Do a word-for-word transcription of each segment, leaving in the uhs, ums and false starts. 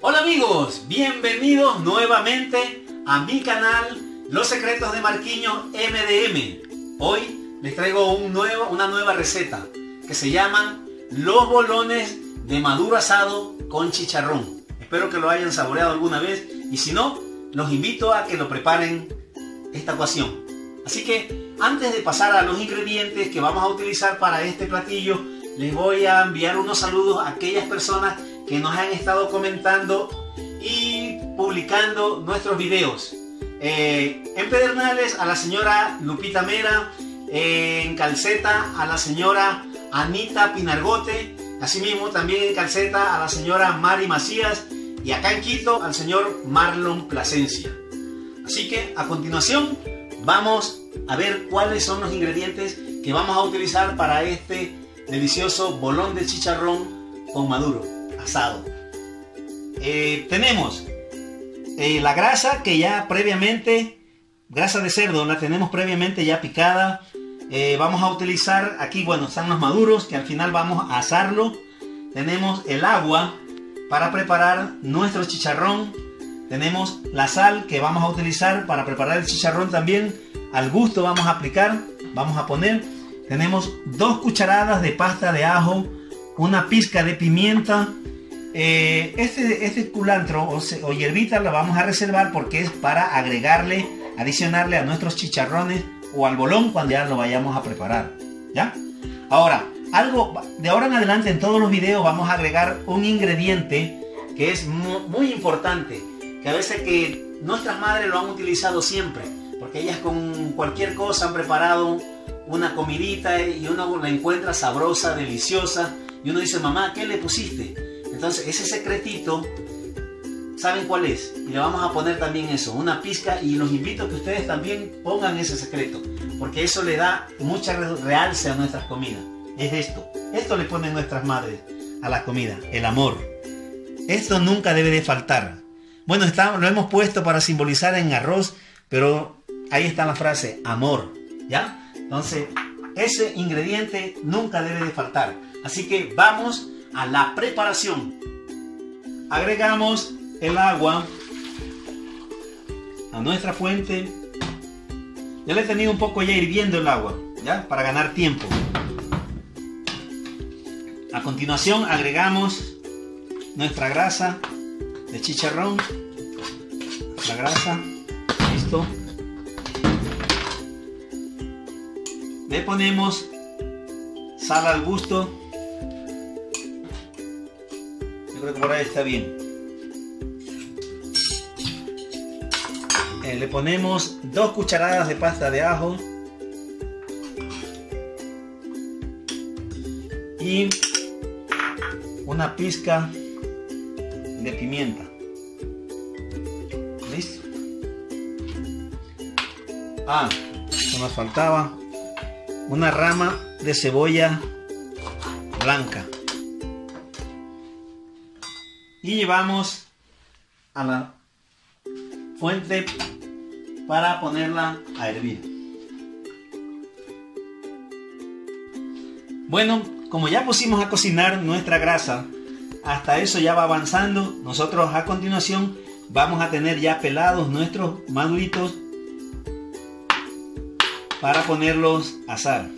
Hola amigos, bienvenidos nuevamente a mi canal Los Secretos de Marquiño M D M. Hoy les traigo un nuevo, una nueva receta que se llaman los bolones de maduro asado con chicharrón. Espero que lo hayan saboreado alguna vez y si no, los invito a que lo preparen esta ocasión. Así que antes de pasar a los ingredientes que vamos a utilizar para este platillo, les voy a enviar unos saludos a aquellas personas que nos han estado comentando y publicando nuestros videos. Eh, en Pedernales a la señora Lupita Mera, eh, en Calceta a la señora Anita Pinargote, asimismo también en Calceta a la señora Mari Macías y acá en Quito al señor Marlon Plasencia. Así que a continuación vamos a ver cuáles son los ingredientes que vamos a utilizar para este delicioso bolón de chicharrón con maduro asado. Eh, tenemos eh, la grasa que ya previamente, grasa de cerdo, la tenemos previamente ya picada. Eh, vamos a utilizar aquí, bueno, están los maduros que al final vamos a asarlo. Tenemos el agua para preparar nuestro chicharrón. Tenemos la sal que vamos a utilizar para preparar el chicharrón también. Al gusto vamos a aplicar, vamos a poner. Tenemos dos cucharadas de pasta de ajo, una pizca de pimienta. Eh, este, este culantro o, o hierbita la vamos a reservar porque es para agregarle, adicionarle a nuestros chicharrones o al bolón cuando ya lo vayamos a preparar. ¿Ya? Ahora, algo de ahora en adelante en todos los videos vamos a agregar un ingrediente que es muy, muy importante, que a veces que nuestras madres lo han utilizado siempre, porque ellas con cualquier cosa han preparado una comidita y uno la encuentra sabrosa, deliciosa y uno dice, mamá, ¿qué le pusiste? Entonces ese secretito, ¿saben cuál es? Y le vamos a poner también eso, una pizca, y los invito a que ustedes también pongan ese secreto, porque eso le da mucha realce a nuestras comidas. Es esto, esto le ponen nuestras madres a la comida, el amor. Esto nunca debe de faltar. Bueno, está, lo hemos puesto para simbolizar en arroz, pero ahí está la frase, amor, ¿ya? Entonces, ese ingrediente nunca debe de faltar. Así que vamos a la preparación. Agregamos el agua a nuestra fuente. Ya le he tenido un poco ya hirviendo el agua, ¿ya? Para ganar tiempo. A continuación agregamos nuestra grasa de chicharrón. La grasa, listo. Le ponemos sal al gusto. Yo creo que por ahí está bien. Eh, le ponemos dos cucharadas de pasta de ajo. Y una pizca de pimienta. Listo. Ah, no nos faltaba una rama de cebolla blanca. Y llevamos a la fuente para ponerla a hervir. Bueno, como ya pusimos a cocinar nuestra grasa, hasta eso ya va avanzando. Nosotros a continuación vamos a tener ya pelados nuestros maduritos para ponerlos a asar.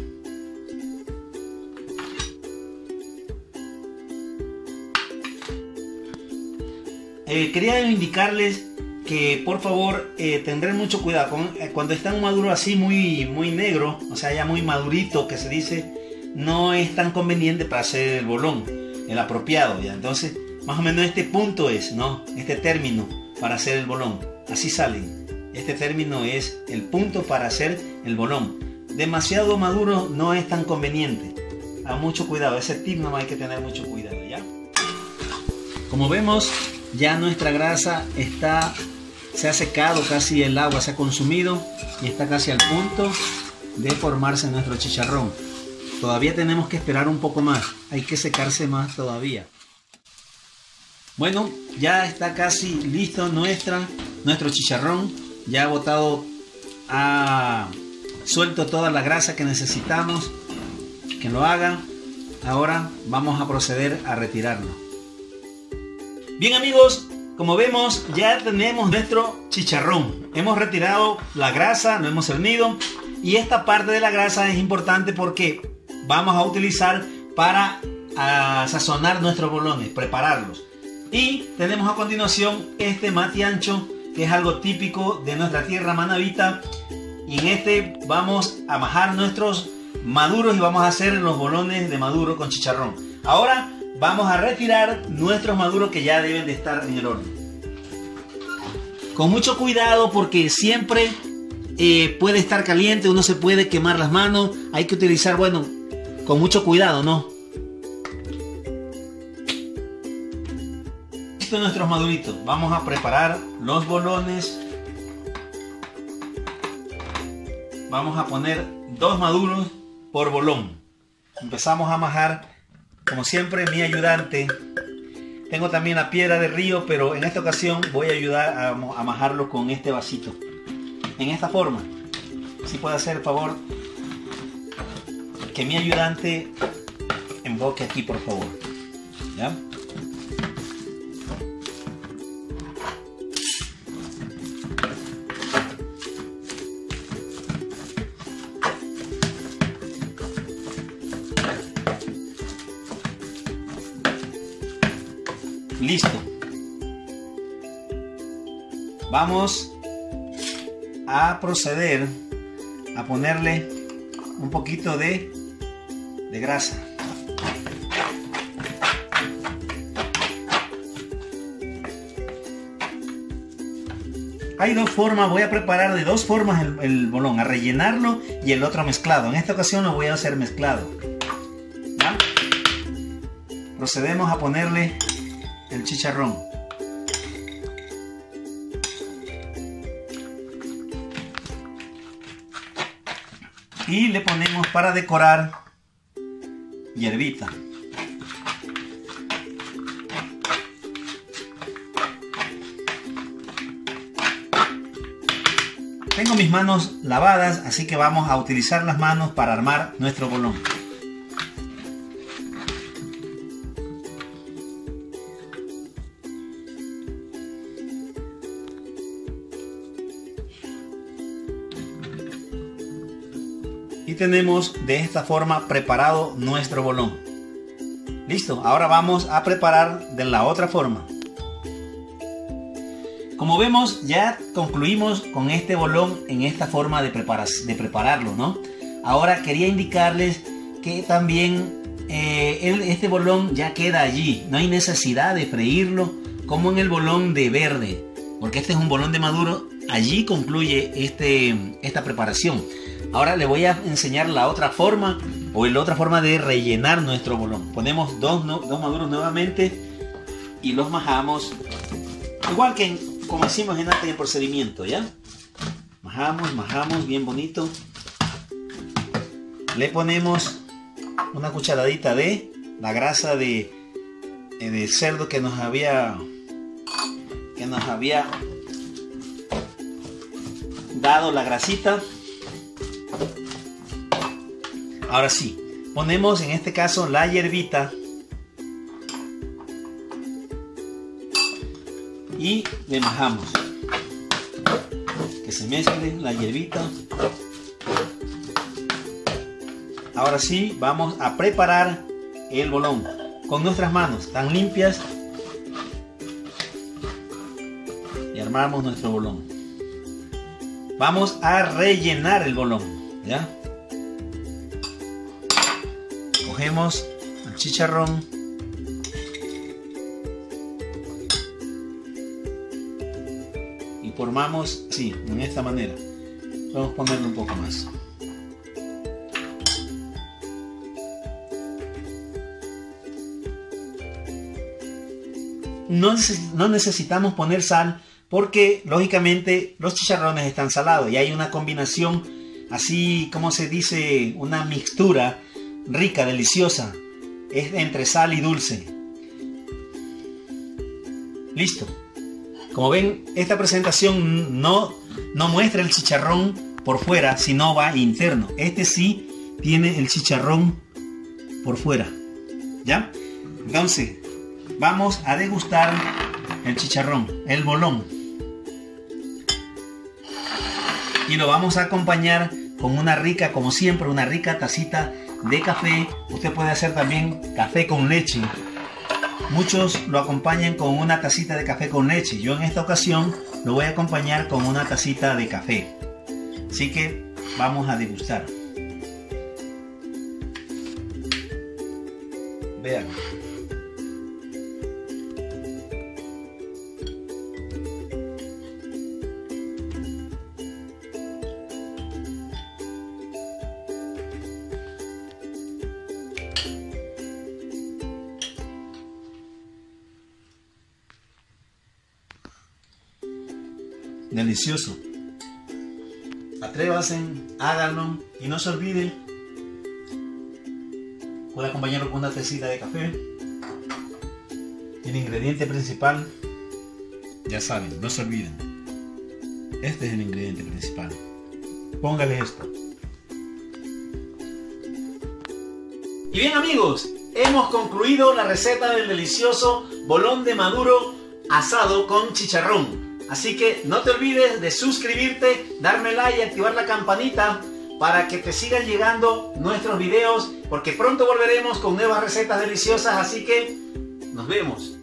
Eh, quería indicarles que por favor eh, tendrán mucho cuidado con, eh, cuando están maduros así muy, muy negro, o sea ya muy madurito que se dice, no es tan conveniente para hacer el bolón, el apropiado ya. Entonces más o menos este punto es, ¿no? Este término para hacer el bolón, así salen. Este término es el punto para hacer el bolón. Demasiado maduro no es tan conveniente. A mucho cuidado, ese tip no hay que tener mucho cuidado, ¿ya? Como vemos, ya nuestra grasa está, se ha secado, casi el agua se ha consumido y está casi al punto de formarse nuestro chicharrón. Todavía tenemos que esperar un poco más, hay que secarse más todavía. Bueno, ya está casi listo nuestra, nuestro chicharrón. Ya ha botado, ha suelto toda la grasa que necesitamos que lo haga. Ahora vamos a proceder a retirarlo. Bien amigos, Como vemos, ya tenemos nuestro chicharrón. Hemos retirado la grasa, lo hemos cernido. Y esta parte de la grasa es importante porque vamos a utilizar para a, sazonar nuestros bolones, prepararlos. Y tenemos a continuación este mati ancho, que es algo típico de nuestra tierra manabita. Y en este vamos a majar nuestros maduros y vamos a hacer los bolones de maduro con chicharrón. Ahora vamos a retirar nuestros maduros que ya deben de estar en el horno. Con mucho cuidado porque siempre eh, puede estar caliente, uno se puede quemar las manos. Hay que utilizar, bueno, con mucho cuidado, ¿no? Listo nuestros maduritos. Vamos a preparar los bolones. Vamos a poner dos maduros por bolón. Empezamos a majar. Como siempre, mi ayudante. Tengo también la piedra de río, pero en esta ocasión voy a ayudar a, a majarlo con este vasito. En esta forma. Si puede hacer el favor que mi ayudante emboque aquí, por favor. ¿Ya? Listo. Vamos a proceder a ponerle un poquito de, de grasa. Hay dos formas, voy a preparar de dos formas el, el bolón, a rellenarlo y el otro mezclado. En esta ocasión lo voy a hacer mezclado. ¿Ya? Procedemos a ponerle el chicharrón. Y le ponemos para decorar hierbita. Tengo mis manos lavadas, así que vamos a utilizar las manos para armar nuestro bolón. Y tenemos de esta forma preparado nuestro bolón. Listo, ahora vamos a preparar de la otra forma. Como vemos, ya concluimos con este bolón en esta forma de, de prepararlo, ¿no? Ahora quería indicarles que también eh, el, este bolón ya queda allí. No hay necesidad de freírlo como en el bolón de verde, porque este es un bolón de maduro. Allí concluye este, esta preparación. Ahora le voy a enseñar la otra forma o la otra forma de rellenar nuestro bolón. Ponemos dos, no, dos maduros nuevamente y los majamos igual que en, como hicimos en el procedimiento, ¿ya? Majamos, majamos bien bonito. Le ponemos una cucharadita de la grasa de, de cerdo que nos había que nos había dado la grasita. Ahora sí, ponemos en este caso la hierbita y le majamos. Que se mezcle la hierbita. Ahora sí, vamos a preparar el bolón con nuestras manos tan limpias y armamos nuestro bolón. Vamos a rellenar el bolón, ¿ya? Cogemos el chicharrón y formamos así, de esta manera. Vamos a ponerle un poco más. No, no necesitamos poner sal porque lógicamente los chicharrones están salados y hay una combinación así, como se dice, una mixtura rica, deliciosa, es entre sal y dulce. Listo. Como ven, esta presentación no, no muestra el chicharrón por fuera, sino va interno. Este sí tiene el chicharrón por fuera, ¿ya? Entonces, vamos a degustar el chicharrón, el bolón. Y lo vamos a acompañar con una rica, como siempre, una rica tacita de café. Usted puede hacer también café con leche. Muchos lo acompañan con una tacita de café con leche. Yo en esta ocasión lo voy a acompañar con una tacita de café. Así que vamos a degustar. Vean. Delicioso. Atrévanse, háganlo y no se olviden. Puede acompañarlo con una tacita de café. El ingrediente principal, ya saben, no se olviden. Este es el ingrediente principal. Póngale esto. Y bien amigos, hemos concluido la receta del delicioso bolón de maduro asado con chicharrón. Así que no te olvides de suscribirte, darme like y activar la campanita para que te sigan llegando nuestros videos, porque pronto volveremos con nuevas recetas deliciosas, así que nos vemos.